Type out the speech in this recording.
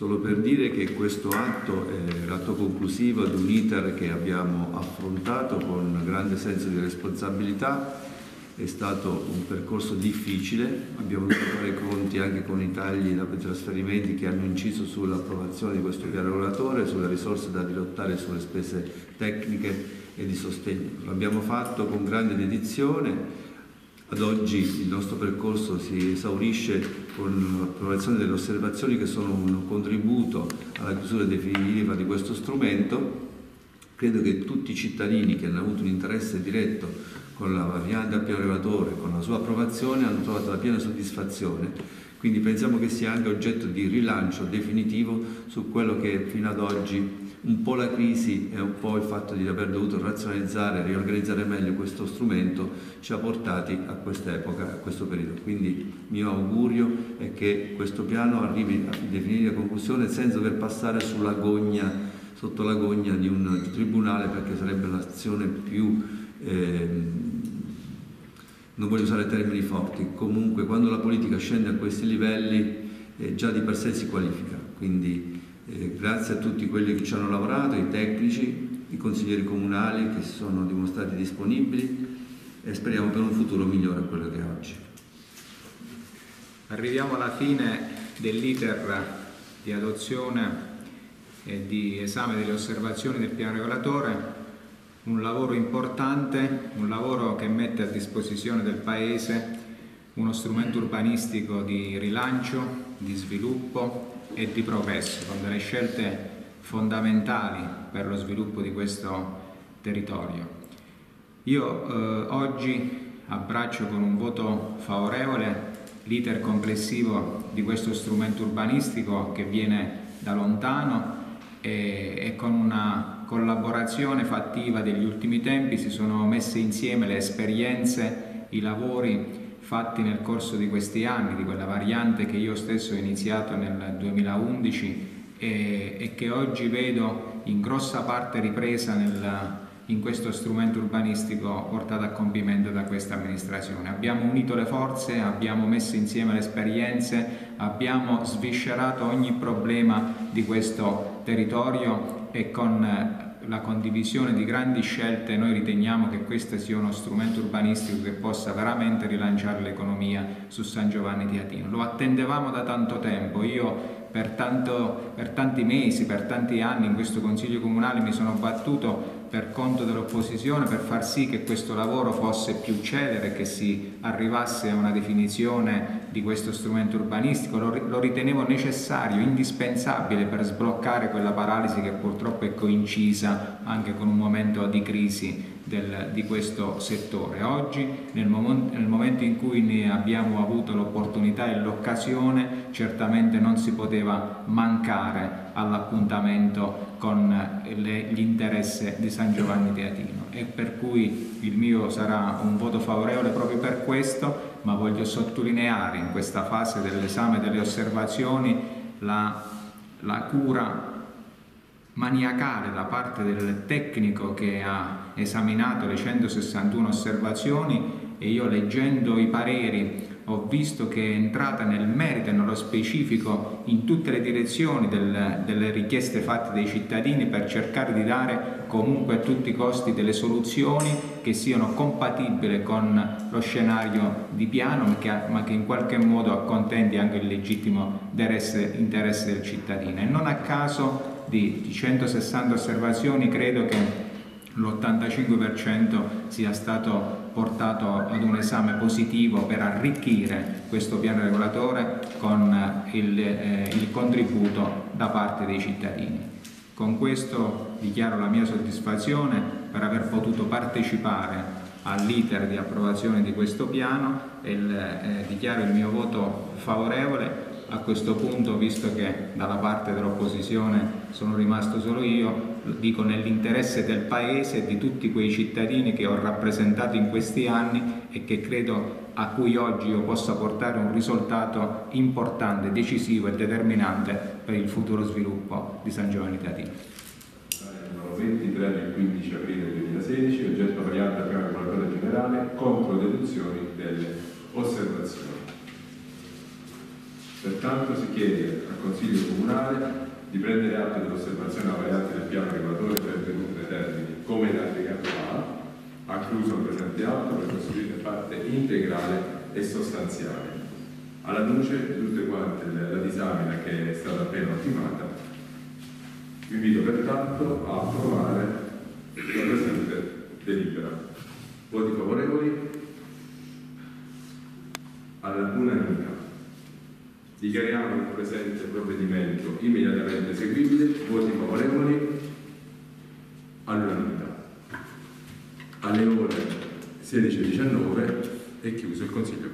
Solo per dire che questo atto è l'atto conclusivo di un iter che abbiamo affrontato con grande senso di responsabilità. È stato un percorso difficile, abbiamo dovuto fare i conti anche con i tagli da trasferimenti che hanno inciso sull'approvazione di questo piano regolatore, sulle risorse da dirottare, sulle spese tecniche e di sostegno. L'abbiamo fatto con grande dedizione. Ad oggi il nostro percorso si esaurisce con l'approvazione delle osservazioni che sono un contributo alla chiusura definitiva di questo strumento. Credo che tutti i cittadini che hanno avuto un interesse diretto con la variante al piano regolatore, con la sua approvazione, hanno trovato la piena soddisfazione. Quindi pensiamo che sia anche oggetto di rilancio definitivo su quello che fino ad oggi un po' la crisi e un po' il fatto di aver dovuto razionalizzare, riorganizzare meglio questo strumento ci ha portati a questa epoca, a questo periodo. Quindi il mio augurio è che questo piano arrivi a definitiva conclusione senza dover passare sotto l'agogna di un tribunale, perché sarebbe l'azione più non voglio usare termini forti, comunque quando la politica scende a questi livelli già di per sé si qualifica. Quindi grazie a tutti quelli che ci hanno lavorato, i tecnici, i consiglieri comunali che si sono dimostrati disponibili, e speriamo per un futuro migliore a quello che è oggi. Arriviamo alla fine dell'iter di adozione e di esame delle osservazioni del piano regolatore. Un lavoro importante, un lavoro che mette a disposizione del Paese uno strumento urbanistico di rilancio, di sviluppo e di progresso, con delle scelte fondamentali per lo sviluppo di questo territorio. Io oggi abbraccio con un voto favorevole l'iter complessivo di questo strumento urbanistico che viene da lontano e con una collaborazione fattiva degli ultimi tempi si sono messe insieme le esperienze, i lavori fatti nel corso di questi anni, di quella variante che io stesso ho iniziato nel 2011 e che oggi vedo in grossa parte ripresa in questo strumento urbanistico portato a compimento da questa amministrazione. Abbiamo unito le forze, abbiamo messo insieme le esperienze, abbiamo sviscerato ogni problema di questo territorio e con la condivisione di grandi scelte noi riteniamo che questo sia uno strumento urbanistico che possa veramente rilanciare l'economia su San Giovanni di Atino. Lo attendevamo da tanto tempo, io per tanti mesi, per tanti anni in questo Consiglio Comunale mi sono battuto per conto dell'opposizione per far sì che questo lavoro fosse più celere, che si arrivasse a una definizione di questo strumento urbanistico. Lo ritenevo necessario, indispensabile per sbloccare quella paralisi che purtroppo è coincisa anche con un momento di crisi di questo settore. Oggi, nel momento in cui ne abbiamo avuto l'opportunità e l'occasione, certamente non si poteva mancare all'appuntamento con l'interesse di San Giovanni di Atino, e per cui il mio sarà un voto favorevole proprio per questo, ma voglio sottolineare in questa fase dell'esame delle osservazioni la cura maniacale da parte del tecnico che ha esaminato le 161 osservazioni, e io leggendo i pareri ho visto che è entrata nel merito e nello specifico in tutte le direzioni delle richieste fatte dai cittadini per cercare di dare comunque a tutti i costi delle soluzioni che siano compatibili con lo scenario di piano, ma che in qualche modo accontenti anche il legittimo interesse del cittadino. E non a caso di 160 osservazioni credo che l'85% sia stato portato ad un esame positivo per arricchire questo piano regolatore con il contributo da parte dei cittadini. Con questo dichiaro la mia soddisfazione per aver potuto partecipare all'iter di approvazione di questo piano e dichiaro il mio voto favorevole. A questo punto, visto che dalla parte dell'opposizione sono rimasto solo io, dico nell'interesse del Paese e di tutti quei cittadini che ho rappresentato in questi anni e che credo a cui oggi io possa portare un risultato importante, decisivo e determinante per il futuro sviluppo di San Giovanni di Atino. Numero 23 del 15 aprile 2016, oggetto variante al piano regolatore generale, contro deduzioni delle osservazioni. Pertanto si chiede a Consiglio Comunale di prendere atto dell'osservazione a varianti del piano regolatore pervenute nei termini come in allegato A, accluso il presente atto per costituire parte integrale e sostanziale. Alla luce di tutte quante la disamina che è stata appena ultimata, vi invito pertanto a approvare la presente delibera. Voti favorevoli? All'unanimità. Dichiariamo il presente provvedimento immediatamente eseguibile. Voti favorevoli? All'unanimità. Alle ore 16:19 è chiuso il Consiglio.